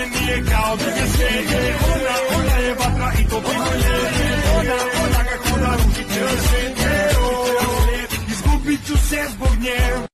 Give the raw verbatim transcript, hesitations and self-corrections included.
One nije kao druge svije. Ona, ona je vatra i to pribolje. Ona, ona kako da ruši cijel svijet. Izgubit ću se zbog nje.